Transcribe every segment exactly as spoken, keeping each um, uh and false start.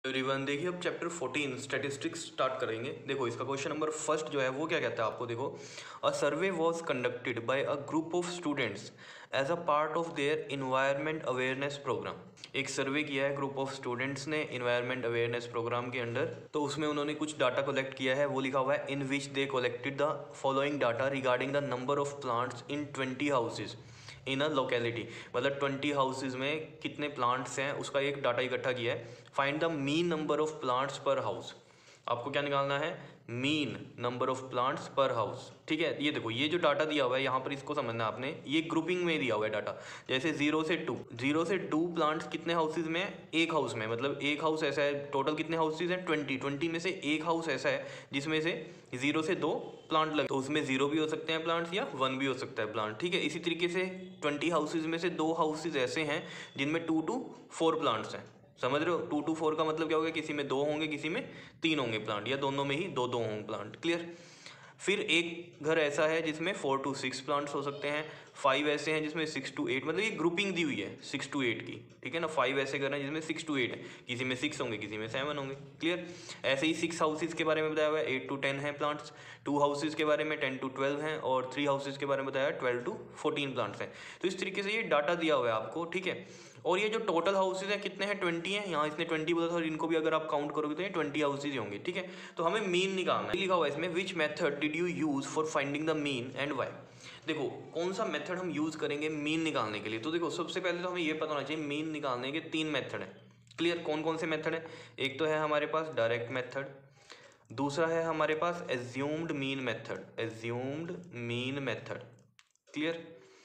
Everyone देखिए अब chapter fourteen statistics start करेंगे। देखो इसका क्वेश्चन नंबर फर्स्ट जो है वो क्या कहता है आपको, देखो a survey was conducted by a group of students as a part of their environment awareness programme. एक सर्वे किया है ग्रुप ऑफ स्टूडेंट्स ने इन्वायरमेंट अवेयरनेस प्रोग्राम के अंडर, तो उसमें उन्होंने कुछ डाटा कलेक्ट किया है। वो लिखा हुआ है in which they collected the following data regarding the number of plants in twenty houses in a locality. मतलब ट्वेंटी हाउसेज में कितने प्लांट्स हैं उसका एक डाटा इकट्ठा किया है। Find the mean number of plants per house. आपको क्या निकालना है, mean number of plants per house. ठीक है, ये देखो ये जो डाटा दिया हुआ है यहाँ पर इसको समझना है आपने, ये ग्रुपिंग में दिया हुआ है डाटा। जैसे जीरो से टू, जीरो से टू प्लांट्स कितने हाउसेज में, एक हाउस में। मतलब एक हाउस ऐसा है, टोटल कितने हाउसेज हैं, ट्वेंटी। ट्वेंटी में से एक हाउस ऐसा है जिसमें से जीरो से दो प्लांट लगे, तो उसमें जीरो भी हो सकते हैं प्लांट्स या वन भी हो सकता है प्लांट। ठीक है, इसी तरीके से ट्वेंटी हाउसेज में से दो हाउसेज ऐसे हैं जिनमें टू टू फोर प्लांट्स हैं। समझ रहे हो, टू टू फोर का मतलब क्या होगा, किसी में दो होंगे किसी में तीन होंगे प्लांट, या दोनों में ही दो दो होंगे प्लांट। क्लियर। फिर एक घर ऐसा है जिसमें फोर टू सिक्स प्लांट्स हो सकते हैं, फाइव ऐसे हैं जिसमें सिक्स टू एट, मतलब ये ग्रुपिंग दी हुई है सिक्स टू एट की। ठीक है ना, फाइव ऐसे घर हैं जिसमें सिक्स टू एट है, किसी में सिक्स होंगे किसी में सेवन होंगे। क्लियर। ऐसे ही सिक्स हाउसेज के बारे में बताया हुआ है, एट टू टेन है प्लांट्स। टू हाउसेज के बारे में टेन टू ट्वेल्व हैं, और थ्री हाउसेज के बारे में बताया ट्वेल्व टू फोर्टीन प्लांट्स हैं। तो इस तरीके से ये डाटा दिया हुआ है आपको। ठीक है, और ये जो टोटल हाउसेज हैं कितने हैं, ट्वेंटी हैं। यहाँ इसने ट्वेंटी बोला था, और इनको भी अगर आप काउंट करोगे तो ये ट्वेंटी हाउसेज होंगे। ठीक है, तो हमें मीन निकालना है। लिखा हुआ है इसमें which method did you use for finding the mean and why. देखो कौन सा मेथड हम यूज करेंगे मीन निकालने के लिए। तो देखो सबसे पहले तो हमें ये पता होना चाहिए मीन निकालने के तीन मेथड हैं। क्लियर, कौन कौन से मेथड है, एक तो है हमारे पास डायरेक्ट मेथड, दूसरा है हमारे पास assumed mean method, assumed mean method. Clear.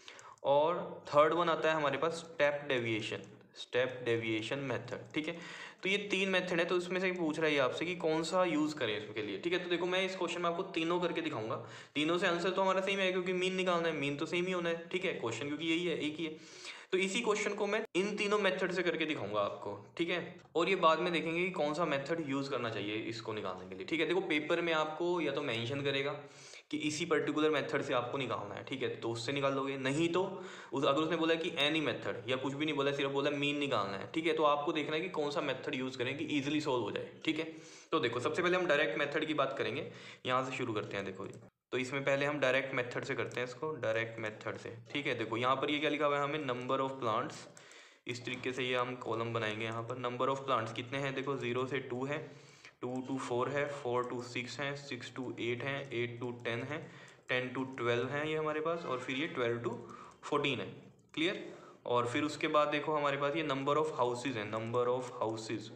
और थर्ड वन आता है हमारे पास step deviation, step deviation method. ठीक है, तो ये तीन मेथड है, तो इसमें से पूछ रहा है आपसे कि कौन सा यूज करें इसके लिए। ठीक है, तो देखो मैं इस क्वेश्चन में आपको तीनों करके दिखाऊंगा। तीनों से आंसर तो हमारा सेम है क्योंकि मीन निकालना है, मीन तो सेम ही होना है। ठीक है, क्वेश्चन क्योंकि यही है, एक ही है। तो इसी क्वेश्चन को मैं इन तीनों मेथड से करके दिखाऊंगा आपको। ठीक है, और ये बाद में देखेंगे कि कौन सा मेथड यूज करना चाहिए इसको निकालने के लिए। ठीक है, देखो पेपर में आपको या तो मेंशन करेगा कि इसी पर्टिकुलर मेथड से आपको निकालना है। ठीक है, तो उससे निकाल लोगे, नहीं तो उस अगर उसने बोला कि एनी मेथड या कुछ भी नहीं बोला, सिर्फ बोला मीन निकालना है। ठीक है, तो आपको देखना है कि कौन सा मेथड यूज करें कि इजीली सोल्व हो जाए। ठीक है, तो देखो सबसे पहले हम डायरेक्ट मेथड की बात करेंगे, यहाँ से शुरू करते हैं। देखो तो इसमें पहले हम डायरेक्ट मेथड से करते हैं इसको, डायरेक्ट मेथड से। ठीक है, देखो यहाँ पर ये क्या लिखा हुआ है हमें, नंबर ऑफ प्लांट्स। इस तरीके से ये हम कॉलम बनाएंगे। यहाँ पर नंबर ऑफ प्लांट्स कितने हैं, देखो जीरो से टू है, टू टू फोर है, फोर टू सिक्स है, सिक्स टू एट है, एट टू टेन है, टेन टू ट्वेल्व है ये हमारे पास, और फिर ये ट्वेल्व टू फोर्टीन है। क्लियर। और फिर उसके बाद देखो हमारे पास ये नंबर ऑफ हाउसेज है, number of houses,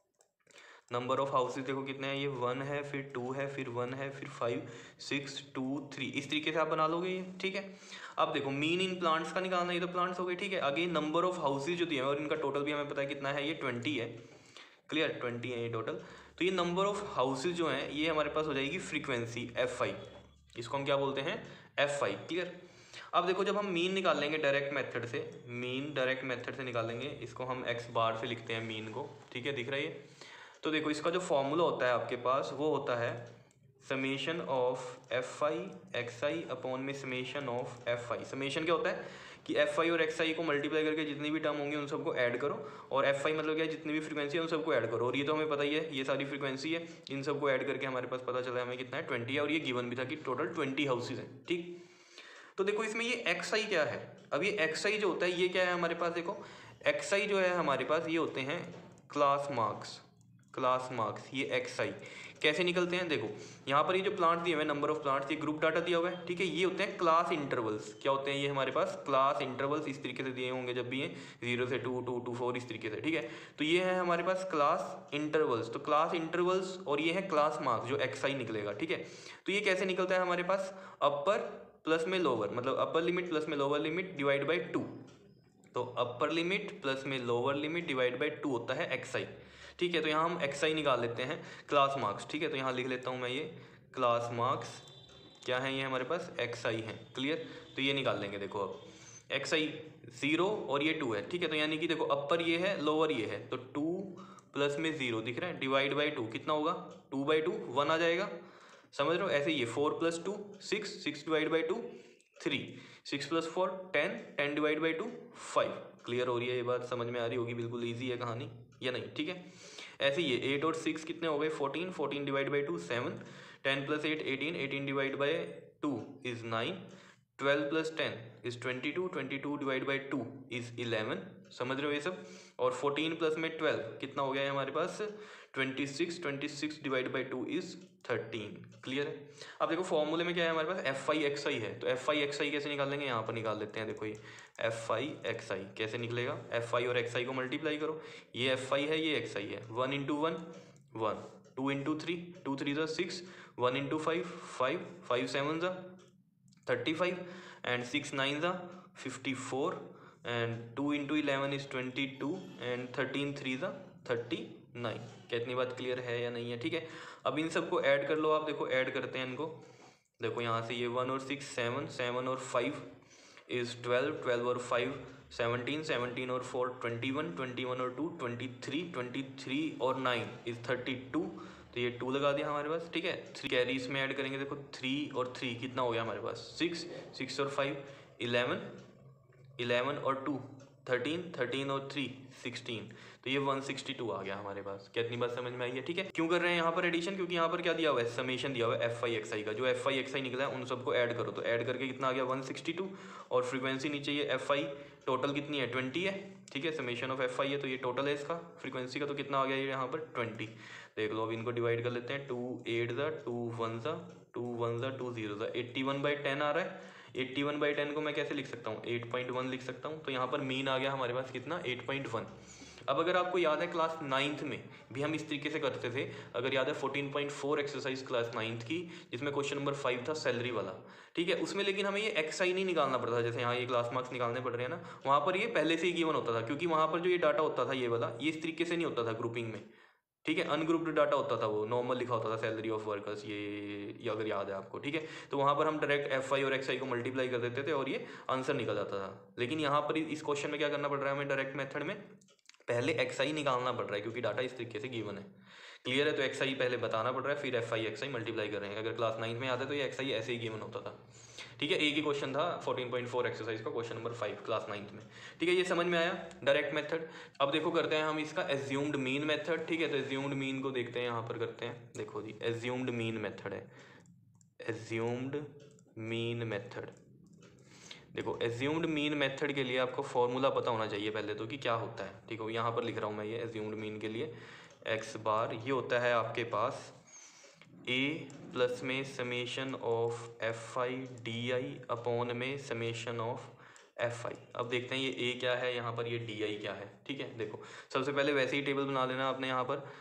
number of houses देखो कितने हैं, ये वन है, फिर टू है, फिर वन है, फिर फाइव, सिक्स, टू, थ्री। इस तरीके से आप बना लोगे ये। ठीक है, अब देखो मीन इन प्लांट्स का निकालना, ये तो प्लांट्स हो गए। ठीक है, आगे नंबर ऑफ हाउसेज जो दिए हैं और इनका टोटल भी हमें पता है कितना है, ये ट्वेंटी है। क्लियर, ट्वेंटी है ये टोटल। तो ये नंबर ऑफ हाउसेज जो हैं ये हमारे पास हो जाएगी फ्रीक्वेंसी एफ आई, इसको हम क्या बोलते हैं, एफ आई। क्लियर। अब देखो जब हम मीन निकाल लेंगे डायरेक्ट मेथड से, मीन डायरेक्ट मेथड से निकालेंगे, इसको हम एक्स बार से लिखते हैं मीन को। ठीक है, दिख रहा है ये। तो देखो इसका जो फॉर्मूला होता है आपके पास वो होता है summation of F I x I upon में summation of F I. Summation क्या होता है कि एफ आई और एक्स आई को मल्टीप्लाई करके जितनी भी टर्म होंगी उन सबको ऐड करो, और एफ आई मतलब क्या है, जितनी भी फ्रीक्वेंसी है उन सबको ऐड करो। और ये तो हमें पता ही है, ये सारी फ्रीक्वेंसी है, इन सबको ऐड करके हमारे पास पता चला हमें कितना है, ट्वेंटी है। और ये गिवन भी था कि टोटल ट्वेंटी हाउसेज हैं। ठीक, तो देखो इसमें ये एक्स आई क्या है, अब ये एक्स आई जो होता है ये क्या है हमारे पास, देखो एक्स आई जो है हमारे पास ये होते हैं क्लास मार्क्स, क्लास मार्क्स। ये एक्स आई कैसे निकलते हैं, देखो यहाँ पर ये जो प्लांट दिए हुए हैं, नंबर ऑफ प्लांट्स, ये ग्रुप डाटा दिया हुआ है। ठीक है, ये होते हैं क्लास इंटरवल्स। क्या होते हैं ये हमारे पास, क्लास इंटरवल्स। इस तरीके से दिए होंगे जब भी ये जीरो से टू, टू टू फोर, इस तरीके से। ठीक है, तो ये है हमारे पास क्लास इंटरवल्स। तो क्लास इंटरवल्स और ये है क्लास मार्क्स जो एक्स आई निकलेगा। ठीक है, तो ये कैसे निकलता है हमारे पास, अपर प्लस में लोअर, मतलब अपर लिमिट प्लस में lower limit divide by two. तो अपर लिमिट प्लस में lower limit divide by two होता है एक्स आई। ठीक है, तो यहाँ हम एक्स आई निकाल लेते हैं, क्लास मार्क्स। ठीक है, तो यहाँ लिख लेता हूँ मैं ये क्लास मार्क्स क्या है, ये हमारे पास एक्स आई है। क्लियर, तो ये निकाल लेंगे। देखो अब एक्स आई जीरो और ये टू है। ठीक है, तो यानी कि देखो अपर ये है, लोअर ये है, तो टू प्लस में जीरो दिख रहा है डिवाइड बाई टू कितना होगा, टू बाई टू वन आ जाएगा। समझ रहे हो, ऐसे ये four plus two six, six divide by two three, six plus four ten, ten divide by two five. Clear हो रही है ये बात, समझ में आ रही होगी, बिल्कुल ईजी है कहानी या नहीं। ठीक है, ऐसे ही है एट और सिक्स कितने हो गए fourteen, fourteen divide by two seven, ten plus eight eighteen, eighteen divide by two is nine, twelve plus ten is twenty two, twenty two divide by two is eleven, समझ रहे हो ये सब। और फोर्टीन प्लस में twelve कितना हो गया है हमारे पास twenty six, twenty six divide by two is thirteen. Clear है। अब देखो फॉर्मूले में क्या है हमारे पास एफ आई एक्स आई है, तो एफ आई एक्स आई कैसे निकाल लेंगे, यहाँ पर निकाल लेते हैं। देखो ये एफ आई एक्स आई कैसे निकलेगा, एफ आई और एक्स आई को मल्टीप्लाई करो, ये एफ आई है ये एक्स आई है, one into one one, two into three, two three are six, one into five five, five seven are thirty five, and six nine are fifty four, and two into eleven is twenty two, and thirteen three are thirty nine. क्या इतनी बात clear है या नहीं है? ठीक है। अब इन सबको ऐड कर लो आप, देखो ऐड करते हैं इनको। देखो यहाँ से ये वन और सिक्स सेवन, सेवन और फाइव इज़ ट्वेल्व, ट्वेल्व और फाइव सेवनटीन, सेवनटीन और four twenty one, twenty one और two twenty three, twenty three और नाइन इज़ थर्टी टू, तो ये टू लगा दिया हमारे पास। ठीक है। थ्री कैरी इसमें ऐड करेंगे, देखो थ्री और थ्री कितना हो गया हमारे पास सिक्स, सिक्स और फाइव इलेवन, इलेवन और टू थर्टीन, थर्टीन और थ्री सिक्सटीन, तो ये वन सिक्सटी टू आ गया हमारे पास। क्या इतनी बात समझ में आई है? ठीक है। क्यों कर रहे हैं यहाँ पर एडिशन, क्योंकि यहाँ पर क्या दिया हुआ है समेशन दिया हुआ है एफ आई एक्स आई का, जो एफ आई एक्स आई निकला है उन सबको ऐड करो, तो ऐड करके कितना आ गया वन सिक्सटी टू, और फ्रीक्वेंसी नीचे ये एफ आई टोटल कितनी है ट्वेंटी है। ठीक है। समेशन ऑफ एफ आई है तो ये टोटल है इसका फ्रीक्वेंसी का, तो कितना आ गया ये यहाँ पर ट्वेंटी। देख लो अब इनको डिवाइड कर लेते हैं, two eight are, two one are, two one are, two zero are, eighty one by ten आ रहा है। एट्टी वन बाई टेन को मैं कैसे लिख सकता हूँ, एट पॉइंट वन लिख सकता हूँ, तो यहाँ पर मीन आ गया हमारे पास कितना एट पॉइंट वन। अब अगर आपको याद है क्लास नाइन्थ में भी हम इस तरीके से करते थे, अगर याद है fourteen point four exercise class ninth की, जिसमें क्वेश्चन नंबर फाइव था सैलरी वाला। ठीक है। उसमें लेकिन हमें ये एक्स आई नहीं निकालना पड़ता था, जैसे यहाँ ये क्लास मार्क्स निकालने पड़ रहे हैं ना, वहाँ पर ये पहले से ही गिवन होता था, क्योंकि वहाँ पर जो ये डाटा होता था ये वाला, ये इस तरीके से नहीं होता था ग्रुपिंग में। ठीक है। अनग्रुप्ड डाटा होता था, वो नॉर्मल लिखा होता था सैलरी ऑफ वर्कर्स, ये, ये अगर याद है आपको। ठीक है। तो वहाँ पर हम डायरेक्ट एफ आई और एक्स आई को मल्टीप्लाई कर देते थे और ये आंसर निकल जाता था। लेकिन यहाँ पर इस क्वेश्चन में क्या करना पड़ रहा है हमें, डायरेक्ट मेथड में पहले एक्स आई निकालना पड़ रहा है, क्योंकि डाटा इस तरीके से गिवन है। क्लियर है। तो एक्स आई पहले बताना पड़ रहा है, फिर f I x i multiply कर रहे हैं। अगर क्लास नाइन्थ में आता है तो ये एक्स आई ऐसे ही गिवन होता था। ठीक है। एक ही क्वेश्चन था फोर्टीन पॉइंट फोर एक्सरसाइज का, question number five class ninth में। ठीक है। ये समझ में आया डायरेक्ट मेथड। अब देखो करते हैं हम इसका एज्यूम्ड मीन मेथड। ठीक है। तो एज्यूम्ड मीन को देखते हैं, यहाँ पर करते हैं। देखो जी एज्यूम्ड मीन मेथड है, एज्यूम्ड मीन मेथड। देखो एज्यूम्ड मीन मेथड के लिए आपको फॉर्मूला पता होना चाहिए पहले तो कि क्या होता है। ठीक है। यहाँ पर लिख रहा हूँ मैं ये एज्यूम्ड मीन के लिए, एक्स बार ये होता है आपके पास ए प्लस में summation of F i d i upon में समेशन ऑफ एफ आई। अब देखते हैं ये ए क्या है, यहाँ पर ये डी आई क्या है। ठीक है। देखो सबसे पहले वैसे ही टेबल बना लेना आपने। यहाँ पर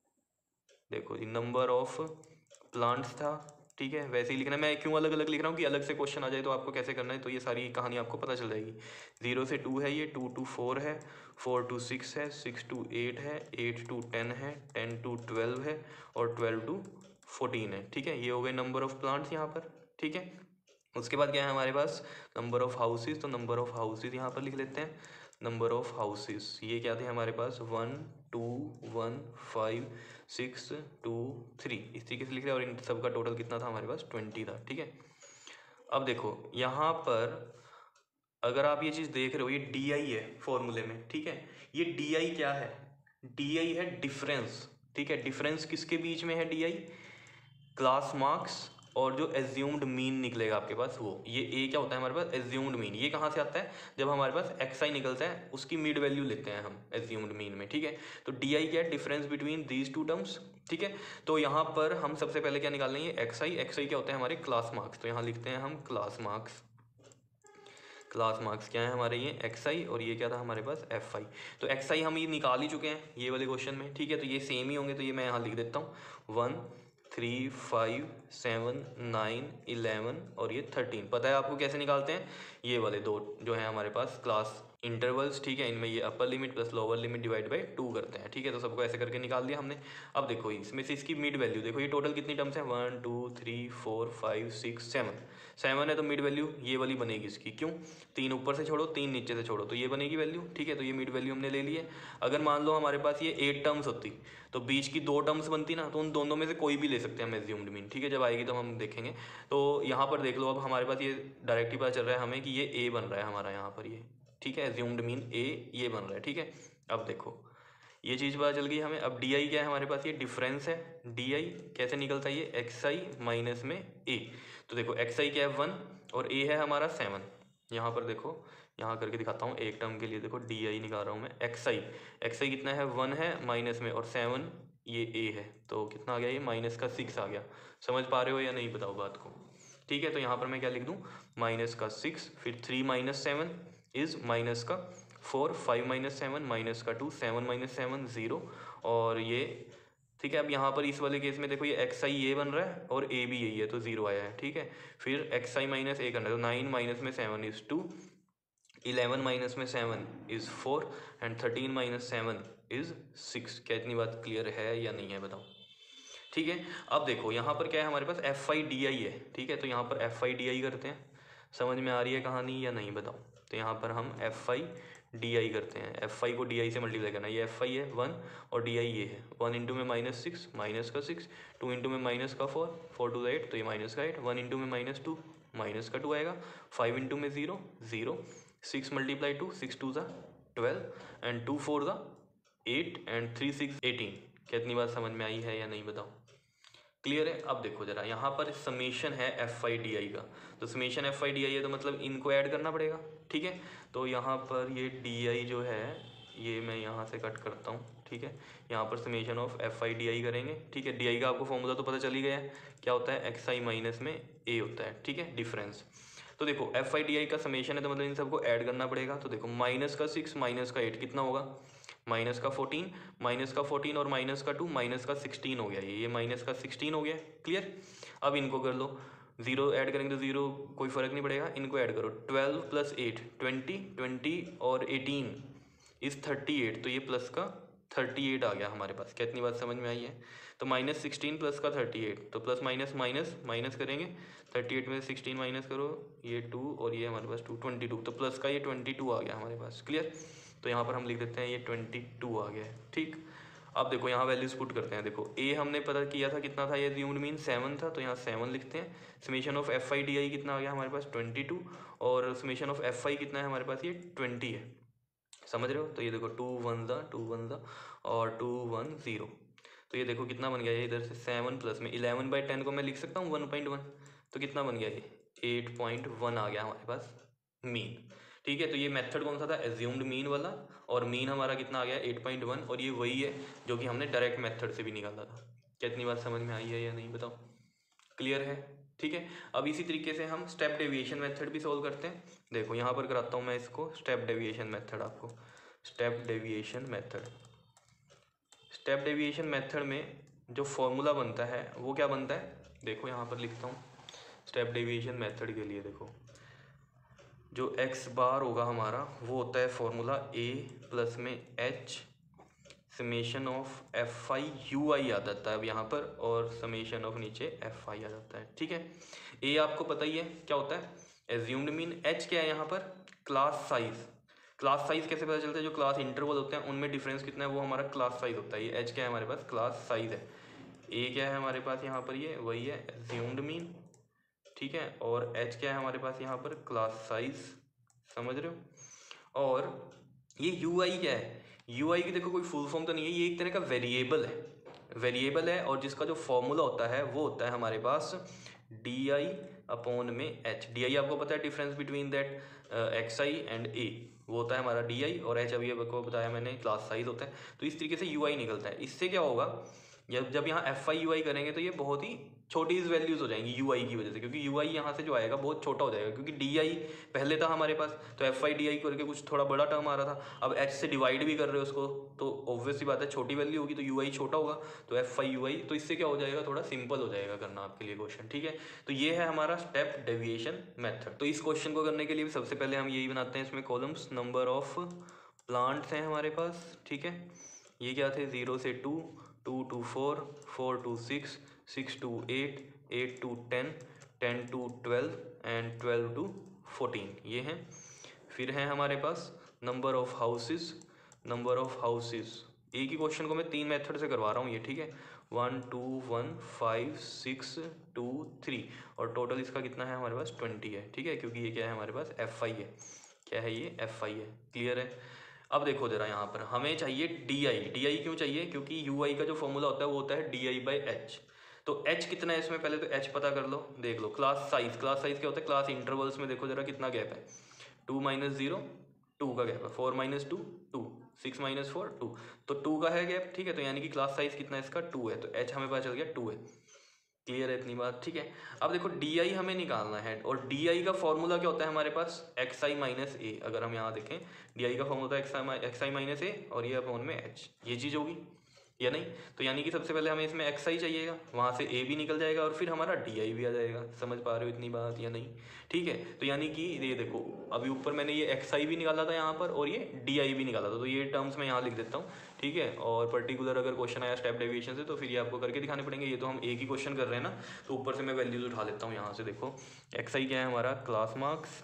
देखो जी नंबर ऑफ प्लांट्स था। ठीक है। वैसे ही लिखना है। मैं क्यों अलग अलग लिख रहा हूँ कि अलग से क्वेश्चन आ जाए तो आपको कैसे करना है, तो ये सारी कहानी आपको पता चल जाएगी। जीरो से टू है, ये टू टू फोर है, फोर टू सिक्स है, सिक्स टू एट है, एट टू टेन है, टेन टू ट्वेल्व है, और ट्वेल्व टू फोर्टीन है। ठीक है। ये हो गए नंबर ऑफ प्लांट्स यहाँ पर। ठीक है। उसके बाद क्या है हमारे पास नंबर ऑफ हाउसेज, तो नंबर ऑफ हाउसेज यहाँ पर लिख लेते हैं। नंबर ऑफ हाउसेज ये क्या थे हमारे पास, one two one five six two three, इस तरीके से लिख रहे हैं। और इन सब का टोटल कितना था हमारे पास ट्वेंटी था। ठीक है। अब देखो यहाँ पर अगर आप ये चीज़ देख रहे हो, ये डी आई है फॉर्मूले में। ठीक है। ये डी आई क्या है, डी आई है डिफरेंस। ठीक है। डिफरेंस किसके बीच में है, डी आई क्लास मार्क्स और जो एज्यूम्ड मीन निकलेगा आपके पास वो। ये ए क्या होता है हमारे पास, एज्यूम्ड मीन। ये कहाँ से आता है, जब हमारे पास एक्स आई निकलता है उसकी मिड वैल्यू लेते हैं हम एज्यूम्ड मीन में। ठीक है। तो डी आई क्या है, difference between these two terms. ठीक है। तो यहाँ पर हम सबसे पहले क्या निकाल लेंगे, एक्स आई। एक्स आई क्या होता है हमारे क्लास मार्क्स, तो यहाँ लिखते हैं हम क्लास मार्क्स। क्लास मार्क्स क्या है हमारे, ये एक्स आई, और ये क्या था हमारे पास एफ आई। तो एक्स आई हम ये निकाल ही चुके हैं ये वाले क्वेश्चन में। ठीक है। तो ये सेम ही होंगे, तो ये मैं यहाँ लिख देता हूँ, one three five seven nine eleven और ये थर्टीन। पता है आपको कैसे निकालते हैं, ये वाले दो जो है हमारे पास क्लास इंटरवल्स। ठीक है। इनमें ये upper limit plus lower limit divide by two करते हैं। ठीक है। तो सबको ऐसे करके निकाल दिया हमने। अब देखो इसमें से इसकी मिड वैल्यू देखो, ये टोटल कितनी टर्म्स है, one two three four five six seven. Seven है तो मिड वैल्यू ये वाली बनेगी इसकी। क्यों, तीन ऊपर से छोड़ो तीन नीचे से छोड़ो तो ये बनेगी वैल्यू। ठीक है। तो ये मिड वैल्यू हमने ले ली है। अगर मान लो हमारे पास ये एट टर्म्स होती तो बीच की दो टर्म्स बनती ना, तो उन दोनों में से कोई भी ले सकते हैं हम एज्यूम्ड मीन। ठीक है। जब आएगी तो हम देखेंगे। तो यहाँ पर देख लो, अब हमारे पास ये डायरेक्ट ही पता चल रहा है हमें कि ये ए बन रहा है हमारा यहाँ पर ये। ठीक है। एज्यूम्ड मीन ए ये बन रहा है। ठीक है। अब देखो ये चीज़ पता चल गई हमें। अब डी आई क्या है हमारे पास, ये डिफरेंस है। डी आई कैसे निकलता है, ये एक्स आई माइनस में ए। तो देखो एक्स आई क्या है वन और ए है हमारा सेवन। यहाँ पर देखो, यहाँ करके दिखाता हूँ एक टर्म के लिए। देखो डी आई निकाल रहा हूँ मैं, एक्स आई एक्स आई कितना है वन है माइनस में, और सेवन ये ए है, तो कितना आ गया ये माइनस का सिक्स आ गया। समझ पा रहे हो या नहीं बताओ बात को। ठीक है, तो यहाँ पर मैं क्या लिख दूँ, माइनस का सिक्स, फिर three minus seven is minus का four, five minus seven minus का two, seven minus seven zero, और ये ठीक है। अब यहाँ पर इस वाले केस में देखो ये एक्स आई ये बन रहा है और ए भी यही है, तो ज़ीरो आया है। ठीक है, फिर एक्स आई माइनस ए करना है, तो नाइन माइनस में seven is two, eleven minus में seven is four, and thirteen minus seven is six. क्या इतनी बात क्लियर है या नहीं है बताओ। ठीक है, अब देखो यहाँ पर क्या है हमारे पास, एफ आई डी आई है। ठीक है, तो यहाँ पर एफ आई डी आई करते हैं। समझ में आ रही है कहानी या नहीं बताओ। तो यहाँ पर हम एफ आई डी आई करते हैं। एफ आई को डी आई से मल्टीप्लाई करना है, ये एफ आई है वन और डी आई ये है। वन इंटू में माइनस सिक्स, माइनस का सिक्स, टू इंटू में माइनस का four, four two the eight, तो ये माइनस का एट, वन इंटू में माइनस टू, माइनस का टू आएगा, फाइव इंटू में zero, zero, six multiply two, six two are twelve, and two four are eight, and three six eighteen. क्या इतनी बात समझ में आई है या नहीं बताओ। क्लियर है। अब देखो जरा, यहाँ पर समेशन है एफ आई डी आई का, तो summation f i d i है तो मतलब इनको ऐड करना पड़ेगा। ठीक है, तो यहाँ पर ये डी आई जो है ये मैं यहाँ से कट करता हूँ। ठीक है, यहाँ पर summation of F i d i करेंगे। ठीक है, डी आई का आपको फॉर्मूला तो पता चल ही गया है, क्या होता है, एक्स आई माइनस में ए होता है। ठीक है, डिफरेंस। तो देखो एफ आई डी आई का समेशन है तो मतलब इन सबको ऐड करना पड़ेगा। तो देखो माइनस का सिक्स माइनस का एट कितना होगा, माइनस का फोर्टीन, माइनस का फोर्टीन और माइनस का टू, माइनस का सिक्सटीन हो गया। ये ये माइनस का सिक्सटीन हो गया। क्लियर। अब इनको कर लो, जीरो ऐड करेंगे तो जीरो कोई फ़र्क नहीं पड़ेगा, इनको ऐड करो। Twelve plus eight twenty, twenty और एटीन इज़ थर्टी एट, तो ये प्लस का थर्टी एट आ गया हमारे पास। क्या इतनी बात समझ में आई है। तो माइनस सिक्सटीन प्लस का थर्टी एट, तो प्लस माइनस माइनस माइनस करेंगे, थर्टी एट में से सिक्सटीन माइनस करो, ये टू और ये हमारे पास टू, ट्वेंटी टू, तो प्लस का ये ट्वेंटी टू आ गया हमारे पास। क्लियर। तो यहाँ पर हम लिख देते हैं ये ट्वेंटी टू आ गया है। ठीक, अब देखो यहाँ वैल्यूज पुट करते हैं। देखो ए हमने पता किया था कितना था, ये अज्यूम्ड मीन सेवन था, तो यहाँ सेवन लिखते हैं। Summation of F i d i कितना आ गया हमारे पास, ट्वेंटी टू, और समेशन ऑफ एफ आई कितना है हमारे पास, ये ट्वेंटी है। समझ रहे हो। तो ये देखो two one are two one are और टू वन ज़ीरो, तो ये देखो कितना बन गया ये, इधर से सेवन प्लस में इलेवन बाई टेन को मैं लिख सकता हूँ वन पॉइंट वन, तो कितना बन गया ये एट पॉइंट वन आ गया हमारे पास मीन। ठीक है, तो ये मेथड कौन सा था, एज्यूम्ड मीन वाला, और मीन हमारा कितना आ गया एट पॉइंट वन, और ये वही है जो कि हमने डायरेक्ट मेथड से भी निकाला था। क्या इतनी बात समझ में आई है या नहीं बताओ। क्लियर है। ठीक है, अब इसी तरीके से हम स्टेप डेविएशन मेथड भी सोल्व करते हैं। देखो यहाँ पर कराता हूँ मैं इसको, स्टेप डेविएशन मेथड आपको, step deviation method. Step deviation method में जो फॉर्मूला बनता है वो क्या बनता है, देखो यहाँ पर लिखता हूँ स्टेप डेविएशन मेथड के लिए। देखो जो एक्स बार होगा हमारा वो होता है फॉर्मूला ए प्लस में h summation of F i u i आ जाता है अब यहाँ पर, और समेशन ऑफ नीचे एफ आई आ जाता है। ठीक है, ए आपको पता ही है क्या होता है, एज्यूम्ड मीन। एच क्या है यहाँ पर, क्लास साइज। क्लास साइज कैसे पता चलता है, जो क्लास इंटरवल होते हैं उनमें डिफरेंस कितना है वो हमारा क्लास साइज होता है। ये एच क्या है हमारे पास, क्लास साइज है। ए क्या है हमारे पास यहाँ पर, ये वही है एज्यूम्ड मीन। ठीक है, और एच क्या है हमारे पास यहाँ पर, क्लास साइज। समझ रहे हो। और ये यू आई क्या है, यू आई की देखो कोई फुल फॉर्म तो नहीं है, ये एक तरह का वेरिएबल है, वेरिएबल है, और जिसका जो फॉर्मूला होता है वो होता है हमारे पास डी आई अपॉन में एच। डी आई आपको पता है difference between that x i and a, वो होता है हमारा डी आई, और एच अभी आपको बताया मैंने क्लास साइज होता है। तो इस तरीके से यू आई निकलता है। इससे क्या होगा, जब जब यहाँ एफ आई यू आई करेंगे तो ये बहुत ही छोटी वैल्यूज हो जाएंगी यू आई की वजह से, क्योंकि यू आई यहाँ से जो आएगा बहुत छोटा हो जाएगा, क्योंकि डी आई पहले था हमारे पास, तो एफ आई डी आई करके कुछ थोड़ा बड़ा टर्म आ रहा था। अब एच से डिवाइड भी कर रहे हो उसको, तो ऑब्वियस सी बात है छोटी वैल्यू होगी तो यू आई छोटा होगा, तो एफ आई यू आई, तो इससे क्या हो जाएगा, थोड़ा सिंपल हो जाएगा करना आपके लिए क्वेश्चन। ठीक है, तो ये है हमारा स्टेप डेविएशन मेथड। तो इस क्वेश्चन को करने के लिए सबसे पहले हम यही बनाते हैं, इसमें कॉलम्स नंबर ऑफ प्लांट्स हैं हमारे पास। ठीक है, ये क्या थे, जीरो से two, two to four, four to six, six to eight, eight to ten, ten to twelve and twelve to fourteen, ये हैं। फिर हैं हमारे पास number of houses, number of houses. एक ही क्वेश्चन को मैं तीन मेथड से करवा रहा हूँ ये। ठीक है, one two one five six two three, और टोटल इसका कितना है हमारे पास ट्वेंटी है। ठीक है, क्योंकि ये क्या है हमारे पास एफ आई है, क्या है ये एफ आई है। क्लियर है। अब देखो जरा यहाँ पर हमें चाहिए डी आई। डी आई क्यों चाहिए? क्योंकि यू आई का जो फॉर्मूला होता है वो होता है डी आई बाई एच। तो h कितना है इसमें, पहले तो h पता कर लो। देख लो क्लास साइज, क्लास साइज क्या होता है? क्लास इंटरवल्स में देखो जरा कितना गैप है, टू माइनस जीरो, टू का गैप है, four minus two, two, six minus four, two, तो टू का है गैप, ठीक है। तो यानी कि क्लास साइज कितना है इसका? टू है, तो h हमें पता चल गया टू है। क्लियर है इतनी बात? ठीक है। अब देखो डी आई हमें निकालना है, और डी आई का फॉर्मूला क्या होता है हमारे पास? एक्स आई माइनस ए। अगर हम यहाँ देखें, डी आई का formula x i x i minus a, और ये अपॉन में एच, ये चीज़ होगी या नहीं? तो यानी कि सबसे पहले हमें इसमें एक्स आई चाहिएगा, वहाँ से ए भी निकल जाएगा, और फिर हमारा डी आई भी आ जाएगा। समझ पा रहे हो इतनी बात या नहीं? ठीक है। तो यानी कि ये देखो, अभी ऊपर मैंने ये एक्स आई भी निकाला था यहाँ पर, और ये डी आई भी निकाला था, तो ये टर्म्स मैं यहाँ लिख देता हूँ, ठीक है। और पर्टिकुलर अगर क्वेश्चन आया स्टेप डेविएशन से, तो फिर ये आपको करके दिखाने पड़ेंगे। ये तो हम एक ही क्वेश्चन कर रहे हैं ना, तो ऊपर से मैं वैल्यूज उठा लेता हूँ यहाँ से। देखो एक्स आई क्या है हमारा? क्लास मार्क्स,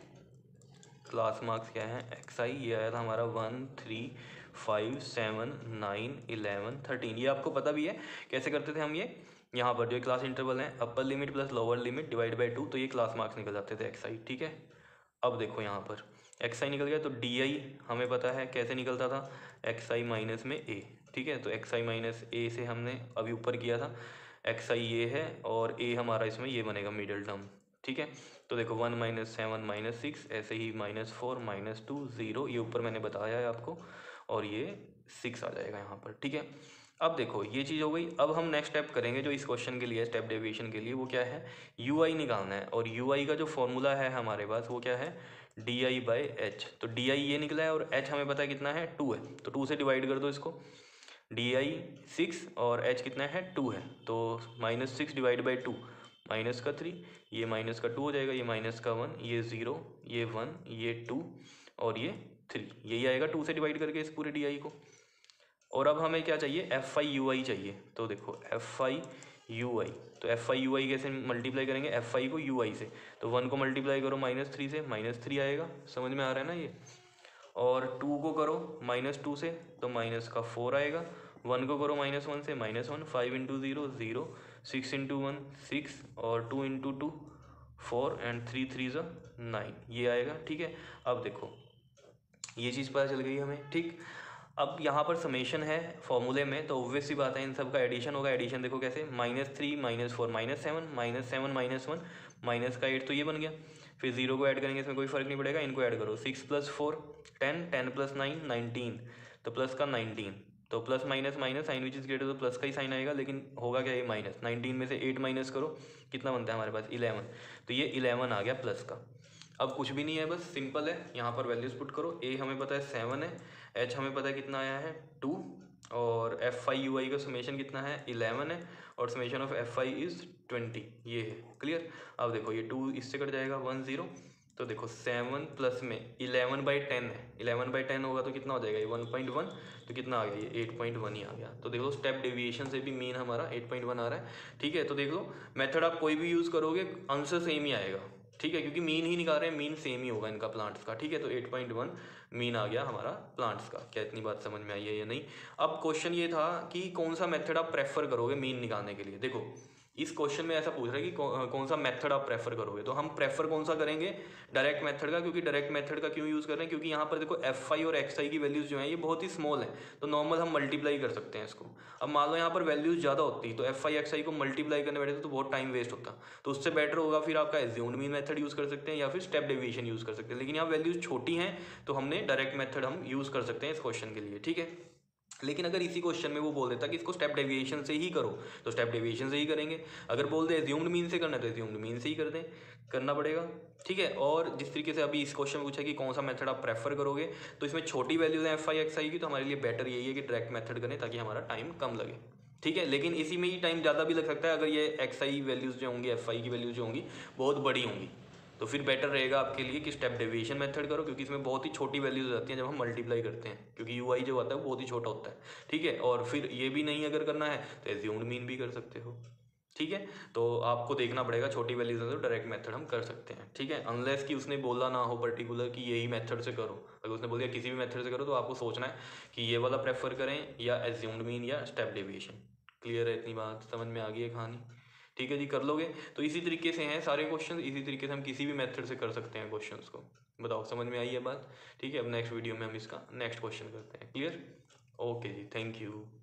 क्लास मार्क्स क्या है? एक्स आई, ये आया था हमारा one, three, five, seven, nine, eleven, thirteen. ये आपको पता भी है कैसे करते थे हम ये। यहाँ पर जो क्लास इंटरवल है, upper limit plus lower limit divide by two, तो ये क्लास मार्क्स निकल जाते थे एक्स आई, ठीक है। अब देखो यहाँ पर एक्स आई निकल गया, तो डी आई हमें पता है कैसे निकलता था, एक्स आई माइनस में ए, ठीक है। तो एक्स आई माइनस ए से हमने अभी ऊपर किया था, एक्स आई ये है, और ए हमारा इसमें ये बनेगा मिडिल टर्म, ठीक है। तो देखो one minus seven minus six, ऐसे ही minus four minus two zero, ये ऊपर मैंने बताया है आपको, और ये सिक्स आ जाएगा यहाँ पर, ठीक है। अब देखो ये चीज़ हो गई। अब हम नेक्स्ट स्टेप करेंगे जो इस क्वेश्चन के लिए, स्टेप डेविएशन के लिए, वो क्या है? यू आई निकालना है, और यू आई का जो फॉर्मूला है हमारे पास वो क्या है? D i by h. तो डी आई ये निकला है, और एच हमें पता है कितना है? टू है, तो टू से डिवाइड कर दो इसको। डी आई सिक्स और एच कितना है? टू है, तो minus six divide by two, minus का थ्री, ये माइनस का टू हो जाएगा, ये माइनस का वन, ये ज़ीरो, ये वन, ये टू, और ये थ्री, यही आएगा टू से डिवाइड करके इस पूरे डी आई को। और अब हमें क्या चाहिए? एफ आई यू आई चाहिए। तो देखो एफ आई यू आई, तो एफ आई यू आई कैसे मल्टीप्लाई करेंगे? एफ आई को यू आई से, तो वन को मल्टीप्लाई करो माइनस थ्री से, माइनस थ्री आएगा, समझ में आ रहा है ना ये। और टू को करो माइनस टू से, तो माइनस का फोर आएगा। वन को करो माइनस वन से, minus one, five into zero zero, six into one six, और two into two four, and three three are nine, ये आएगा, ठीक है। अब देखो ये चीज़ पता चल गई हमें, ठीक। अब यहाँ पर समेशन है फॉर्मूले में, तो ऑब्वियस सी बात है इन सब का एडिशन होगा। एडिशन देखो कैसे, minus three minus four minus seven, minus seven minus one, minus का एट, तो ये बन गया। फिर जीरो को ऐड करेंगे, इसमें कोई फर्क नहीं पड़ेगा, इनको ऐड करो, six plus four ten, ten plus nine nineteen, तो प्लस का नाइनटीन, तो plus minus minus, sign which is greater, तो प्लस का ही साइन आएगा, लेकिन होगा क्या? ये माइनस, नाइनटीन में से एट माइनस करो, कितना बनता है हमारे पास? इलेवन, तो ये इलेवन आ गया प्लस का। अब कुछ भी नहीं है, बस सिंपल है, यहाँ पर वैल्यूज पुट करो। ए हमें पता है सेवन है, एच हमें पता है कितना आया है? टू, और एफ आई यू आई का समेशन कितना है? इलेवन है, और summation of F i is twenty, ये है। क्लियर? अब देखो ये टू इससे कट जाएगा, वन ज़ीरो, तो देखो सेवन प्लस में इलेवन बाई टेन है, इलेवन बाई टेन होगा तो कितना हो जाएगा? ये वन पॉइंट वन, तो कितना आ गया? ये एट पॉइंट वन ही आ गया। तो देख लो स्टेप डेविएशन से भी मीन हमारा एट पॉइंट वन आ रहा है, ठीक है। तो देख लो मेथड आप कोई भी यूज़ करोगे आंसर सेम ही आएगा, ठीक है, क्योंकि मीन ही निकाल रहे हैं, मीन सेम ही होगा इनका प्लांट्स का, ठीक है। तो एट पॉइंट वन मीन आ गया हमारा प्लांट्स का। क्या इतनी बात समझ में आई है या नहीं? अब क्वेश्चन ये था कि कौन सा मेथड आप प्रेफर करोगे मीन निकालने के लिए। देखो इस क्वेश्चन में ऐसा पूछ रहा है कि कौ, कौन सा मेथड आप प्रेफर करोगे, तो हम प्रेफर कौन सा करेंगे? डायरेक्ट मेथड का। क्योंकि डायरेक्ट मेथड का क्यों यूज़ कर रहे हैं? क्योंकि यहाँ पर देखो एफ आई और एक्स आई की वैल्यूज़ जो हैं ये बहुत ही स्मॉल है, तो नॉर्मल हम मल्टीप्लाई कर सकते हैं इसको। अब मान लो यहाँ पर वैल्यूज़ ज़्यादा होती, तो एफ आई एक्स आई को मल्टीप्लाई करने बैठे तो बहुत टाइम वेस्ट होता, तो उससे बेटर होगा फिर आपका एज्यूम्ड मीन मेथड यूज़ कर सकते हैं, या फिर स्टेप डेविएशन यूज़ कर सकते हैं। लेकिन यहाँ वैल्यूज़ छोटी हैं, तो हमने डायरेक्ट मेथड हम यूज़ कर सकते हैं इस क्वेश्चन के लिए, ठीक है। लेकिन अगर इसी क्वेश्चन में वो बोल देता कि इसको स्टेप डेविएशन से ही करो, तो स्टेप डेविएशन से ही करेंगे। अगर बोल दे एज्यूम्ड मीन से करना है, तो एज्यूम्ड मीन से ही कर दें, करना पड़ेगा, ठीक है। और जिस तरीके से अभी इस क्वेश्चन में पूछा कि कौन सा मेथड आप प्रेफर करोगे, तो इसमें छोटी वैल्यूज हैं एफ आई एक्स आई की, तो हमारे लिए बेटर यही है कि डायरेक्ट मेथड करें, ताकि हमारा टाइम कम लगे, ठीक है। लेकिन इसी में ही टाइम ज़्यादा भी लग सकता है अगर ये एक्स आई वैल्यूज़ जो होंगी, एफ आई की वैल्यूज़ जो होंगी बहुत बड़ी होंगी, तो फिर बेटर रहेगा आपके लिए कि स्टेप डेविएशन मेथड करो, क्योंकि इसमें बहुत ही छोटी वैल्यूज हो जाती हैं जब हम मल्टीप्लाई करते हैं, क्योंकि यू आई जो होता है वो बहुत ही छोटा होता है, ठीक है। और फिर ये भी नहीं अगर करना है तो एज्यूम्ड मीन भी कर सकते हो, ठीक है। तो आपको देखना पड़ेगा, छोटी वैल्यूज है तो डायरेक्ट मेथड हम कर सकते हैं, ठीक है। अनलेस कि उसने बोला ना हो पर्टिकुलर कि यही मेथड से करो। अगर उसने बोल दिया किसी भी मेथड से करो, तो आपको सोचना है कि ये वाला प्रेफर करें या एज्यूम्ड मीन या स्टेप डेविएशन। क्लियर है इतनी बात? समझ में आ गई है कहानी? ठीक है जी, कर लोगे। तो इसी तरीके से हैं सारे क्वेश्चन, इसी तरीके से हम किसी भी मेथड से कर सकते हैं क्वेश्चंस को। बताओ समझ में आई है बात? ठीक है, अब नेक्स्ट वीडियो में हम इसका नेक्स्ट क्वेश्चन करते हैं। क्लियर? ओके जी, थैंक यू।